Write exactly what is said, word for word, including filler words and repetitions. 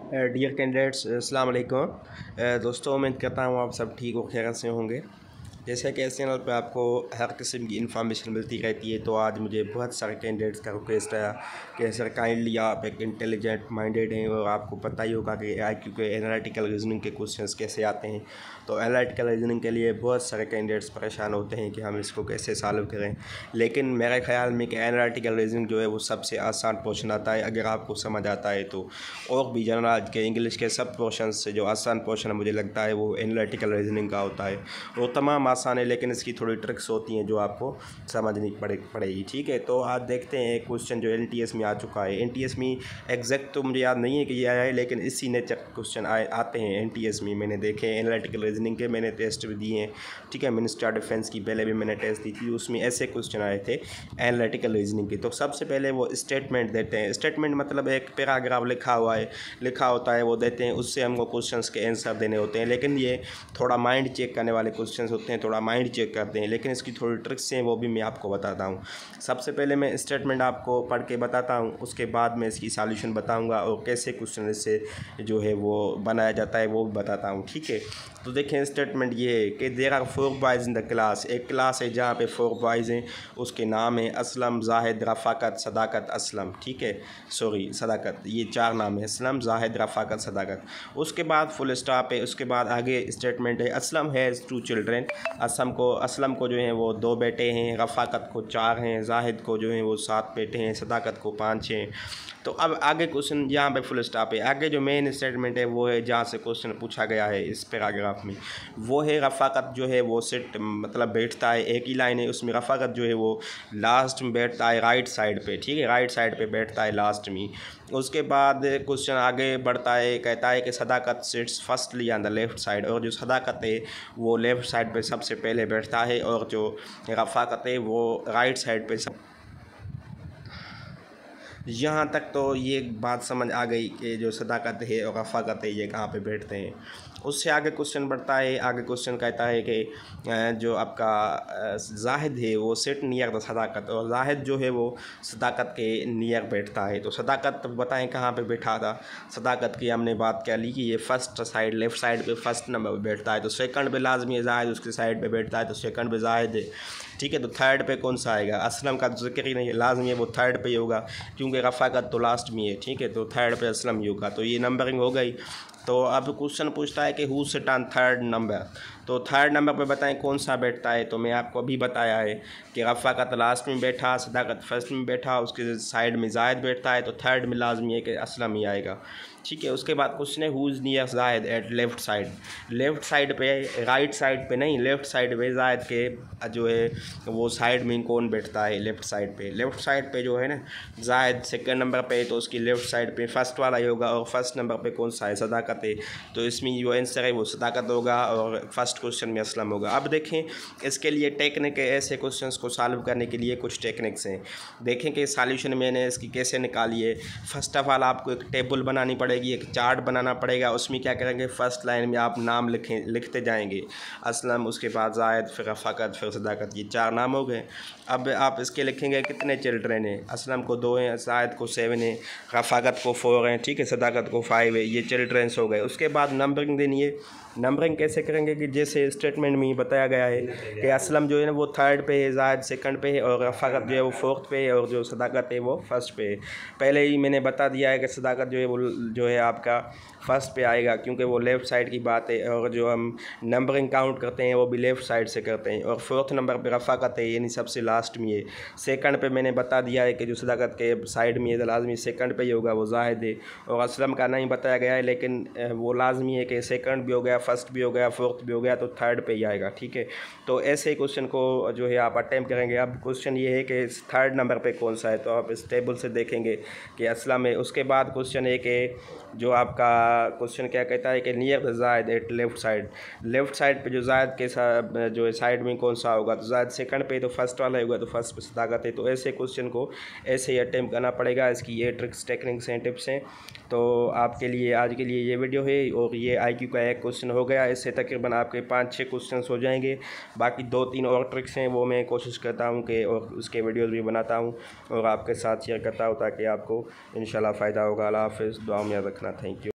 Dear candidates अस्सलाम वालेकुम दोस्तों, उम्मीद करता हूँ आप सब ठीक और खैरियत से होंगे। जैसे कि इस चैनल पर आपको हर किस्म की इन्फॉर्मेशन मिलती रहती है, तो आज मुझे बहुत सारे कैंडिडेट्स का रिक्वेस्ट आया कि सर काइंडली आप एक इंटेलिजेंट माइंडेड हैं और आपको पता ही होगा कि आई क्यू के एनालिटिकल रीजनिंग के क्वेश्चंस कैसे आते हैं। तो एनालिटिकल रीजनिंग के लिए बहुत सारे कैंडिडेट्स परेशान होते हैं कि हम इसको कैसे सॉल्व करें, लेकिन मेरे ख्याल में कि एनालिटिकल रीजनिंग जो है वो सबसे आसान पोर्शन आता है अगर आपको समझ आता है तो। और भी जनरल के इंग्लिश के सब पोर्शन से जो आसान पोर्शन मुझे लगता है वो एनालिटिकल रीजनिंग का होता है। वो तमाम आसान है, लेकिन इसकी थोड़ी ट्रिक्स होती हैं जो आपको समझनी पड़े पड़ेगी ठीक है। तो आज देखते हैं एक क्वेश्चन जो एन टी एस में आ चुका है। एन टी एस में एग्जैक्ट तो मुझे याद नहीं है कि ये आया है, लेकिन इसी नेचर क्वेश्चन आए आते हैं एन टी एस में। मैंने देखे हैं एनालिटिकल रीजनिंग के, मैंने टेस्ट भी दिए हैं ठीक है। मिनिस्टर डिफेंस की पहले भी मैंने टेस्ट दी थी, उसमें ऐसे क्वेश्चन आए थे एनालिटिकल रीजनिंग के। तो सबसे पहले वो स्टेटमेंट देते हैं। स्टेटमेंट मतलब एक पैराग्राफ लिखा हुआ है लिखा होता है वो देते हैं, उससे हमको क्वेश्चंस के आंसर देने होते हैं। लेकिन ये थोड़ा माइंड चेक करने वाले क्वेश्चंस होते हैं, थोड़ा माइंड चेक करते हैं, लेकिन इसकी थोड़ी ट्रिक्स हैं वो भी मैं आपको बताता हूँ। सबसे पहले मैं स्टेटमेंट आपको पढ़ के बताता हूँ, उसके बाद मैं इसकी सॉल्यूशन बताऊँगा और कैसे क्वेश्चन इससे जो है वो बनाया जाता है वो भी बताता हूँ ठीक है। तो देखें स्टेटमेंट ये है कि there are four boys in the class. एक क्लास है जहाँ पे फोर बॉयज़ हैं, उसके नाम है असलम, जाहिद, रफ़ाकत, सदाकत, असलम ठीक है सॉरी सदाकत, ये चार नाम है असलम, जाहिद, रफ़ाकत, सदाकत। उसके बाद फुल स्टॉप है, उसके बाद आगे स्टेटमेंट है Aslam has two children. Aslam को असलम को जो है वो दो बेटे हैं, रफ़ाकत को चार हैं, जाहिद को जो है वो सात बेटे हैं, सदाकत को पाँच हैं। तो अब आगे क्वेश्चन यहाँ पे फुल स्टॉप है। आगे जो मेन स्टेटमेंट है वो है जहाँ से क्वेश्चन पूछा गया है इस पैराग्राफ में, वो है रफ़ाकत जो है वो सिट मतलब बैठता है। एक ही लाइन है उसमें, रफ़ाकत जो है वो लास्ट में बैठता है राइट साइड पे ठीक है, राइट साइड पे बैठता है लास्ट में। उसके बाद क्वेश्चन आगे बढ़ता है, कहता है कि Sadaqat sits firstly on the left side. और जो सदाकत है वो लेफ़्ट साइड पे सबसे पहले बैठता है और जो रफ़ाकत है वो राइट साइड पे सब। यहाँ तक तो ये बात समझ आ गई कि जो सदाकत है और रफ़ाकत है ये कहाँ पे बैठते हैं। उससे आगे क्वेश्चन बढ़ता है। आगे क्वेश्चन कहता है कि जो आपका जाहिद है वो सिट नियर द सदाकत, और जाहिद जो है वो सदाकत के नियर बैठता है। तो सदाकत बताएं कहाँ पे बैठा था। सदाकत की हमने बात क्या ली कि ये फर्स्ट साइड लेफ़्ट साइड पे फर्स्ट नंबर पे बैठता है। तो सेकंड पे लाजमी है जाहिद उसके साइड पे बैठता है, तो सेकंड पे जाहिद है ठीक है। तो थर्ड पे कौन सा आएगा, असलम का जिक्र ही नहीं है, लाजमी है वो थर्ड पे ही होगा क्योंकि रफ़ाकत तो लास्ट में है ठीक है। तो थर्ड पे असलम ही होगा, तो ये नंबरिंग हो गई। तो अब क्वेश्चन पूछता है कि who sit on third number. तो थर्ड नंबर पे बताएं कौन सा बैठता है। तो मैं आपको अभी बताया है कि रफ़ाकत लास्ट में बैठा, सदाकत फर्स्ट में बैठा, उसके साइड में जाहिद बैठता है, तो थर्ड में लाजमी है कि असलम ही आएगा ठीक है। उसके बाद क्वेश्चन है who is near Zahid at left side. Left side पे, राइट साइड पे नहीं, लेफ़्ट साइड पे जाहिद के जो है वो साइड में कौन बैठता है लेफ़्ट साइड पे। लेफ़्ट साइड पे जो है ना जाहिद सेकंड नंबर पे, तो उसकी लेफ़्ट साइड पे फर्स्ट वाला ही होगा। और फर्स्ट नंबर पे कौन सा है, सदाकत है, तो इसमें जो आंसर है वो सदाकत होगा और फर्स्ट क्वेश्चन में असलम होगा। अब देखें इसके लिए टेक्निक है, ऐसे क्वेश्चंस को सॉल्व करने के लिए कुछ टेक्निक्स हैं। देखें कि सॉल्यूशन मैंने इसकी कैसे निकाली है। फर्स्ट ऑफ ऑल आपको एक टेबल बनानी पड़ेगी, एक चार्ट बनाना पड़ेगा। उसमें क्या करेंगे, फर्स्ट लाइन में आप नाम लिखें लिखते जाएंगे, असलम, उसके बाद जाहिद, फिर रफ़ाकत, फिर सदाकत, ये चार नाम हो गए। अब आप इसके लिखेंगे कितने चिल्ड्रेन हैं। असलम को दो हैं, जाहिद को सेवन है, रफ़ाकत को फोर हैं ठीक है, सदाकत को फाइव है, ये चिल्ड्रेंस हो गए। उसके बाद नंबरिंग देनी है। नंबरिंग कैसे करेंगे कि जैसे स्टेटमेंट में ही बताया गया है कि असलम जो है ना वो थर्ड पे है, जाहिद सेकंड पे है, और रफ़ाकत जो है वो फोर्थ पे है, और जो सदाकत है वो फर्स्ट पे है। पहले ही मैंने बता दिया है कि सदाकत जो है वो जो है आपका फर्स्ट पे आएगा क्योंकि वो लेफ़्ट साइड की बात है, और जो हम नंबरिंग काउंट करते हैं वो भी लेफ़्ट साइड से करते हैं। और फोर्थ नंबर पे रफ़ाकत है यानी सबसे लास्ट में है। सेकंड पे मैंने बता दिया है कि जो सदाकत के साइड में है लाजमी सेकंड पे ही होगा, वो जाहिद है। और असलम का नहीं बताया गया है, लेकिन वो लाजमी है कि सेकंड भी हो गया, फर्स्ट भी हो गया, फोर्थ भी हो गया, तो थर्ड पे ही आएगा ठीक है। तो ऐसे ही क्वेश्चन को जो है आप अटैम्प्ट करेंगे। अब क्वेश्चन ये है कि थर्ड नंबर पे कौन सा है, तो आप इस टेबल से देखेंगे कि असलम है। उसके बाद क्वेश्चन है कि जो आपका क्वेश्चन क्या कहता है कि near the Zahid at left side. Left side पे जो जाहिद के साथ जो है साइड में कौन सा होगा, तो जाहिद सेकंड पे, तो फर्स्ट वाला होगा, तो फर्स्ट पे सदाकत है। तो ऐसे क्वेश्चन को ऐसे ही अटैम्प्ट करना पड़ेगा। इसकी ये ट्रिक्स टेक्निक्स हैं, टिप्स हैं। तो आपके लिए आज के लिए ये वीडियो है, और ये आई क्यू का एक क्वेश्चन हो गया। इससे तकरीबन आपके पाँच छः क्वेश्चन हो जाएंगे। बाकी दो तीन और ट्रिक्स हैं वो मैं कोशिश करता हूँ कि और उसके वीडियोज़ भी बनाता हूँ और आपके साथ शेयर करता हूँ ताकि आपको इंशाल्लाह फ़ायदा होगा। अल्लाह हाफ़िज़, दुआ में याद रखना। Thank you.